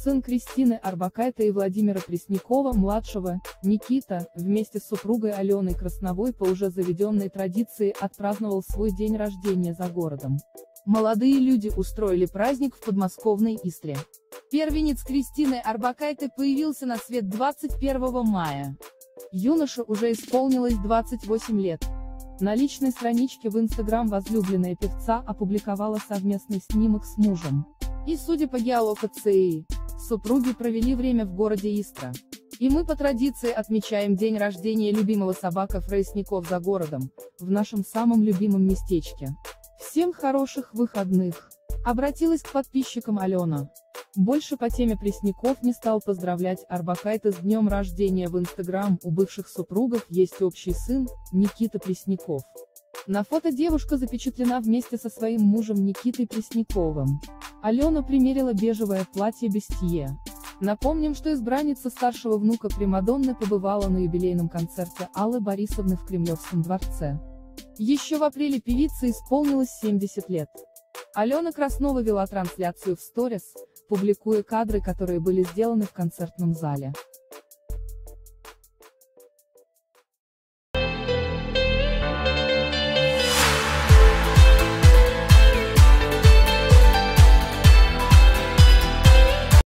сын Кристины Орбакайте и Владимира Преснякова-младшего, Никита, вместе с супругой Аленой Красновой по уже заведенной традиции отпраздновал свой день рождения за городом. Молодые люди устроили праздник в подмосковной Истре. Первенец Кристины Орбакайте появился на свет 21 мая. Юноше уже исполнилось 28 лет. На личной страничке в Instagram возлюбленная певца опубликовала совместный снимок с мужем. И судя по геолокации, супруги провели время в городе Истра. И мы по традиции отмечаем день рождения любимого собака Пресняков за городом, в нашем самом любимом местечке. Всем хороших выходных! Обратилась к подписчикам Алена. Больше по теме Пресняков не стал поздравлять Орбакайте с днем рождения в Instagram. У бывших супругов есть общий сын, Никита Пресняков. На фото девушка запечатлена вместе со своим мужем Никитой Пресняковым. Алена примерила бежевое платье бюстье. Напомним, что избранница старшего внука примадонны побывала на юбилейном концерте Аллы Борисовны в Кремлевском дворце. Еще в апреле певице исполнилось 70 лет. Алена Краснова вела трансляцию в сторис, публикуя кадры, которые были сделаны в концертном зале.